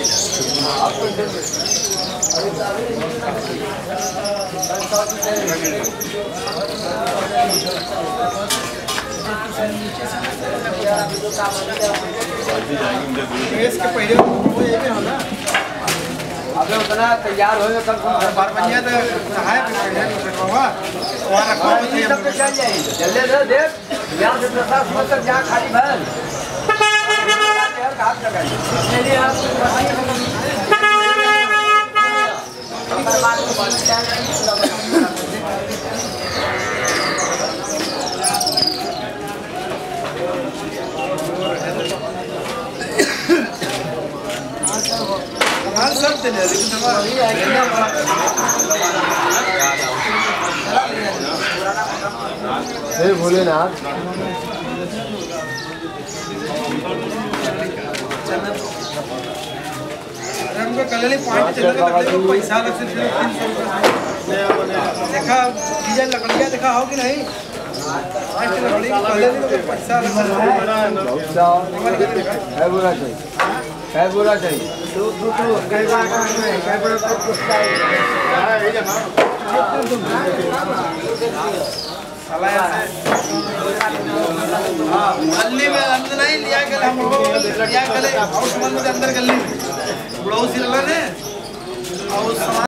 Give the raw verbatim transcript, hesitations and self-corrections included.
इसके पहले वो ये भी होना अबे उतना तैयार हो कल बार बनिया तो है पहले होगा और रखो तो सब चल जाए जल्दी से देख यहां से प्रसाद समझ तक जा खाली भर यार हाथ लगाइए मेरी आप हाँ सब चले लेकिन हे भोलेनाथ हमको कल ही पॉइंट चला पैसा लग से तीन सौ देखा डीजल लकड़ियाँ देखा हो कि नहीं लकड़ी पैसा है बोला चाहिए है बोला चाहिए दो दो दो कई बार कई बार तो कुछ हाँ गली में अंदर नहीं लिया गया हम लोग लिया गए हाउस बंद अंदर गली बड़ा उसी लगा ने और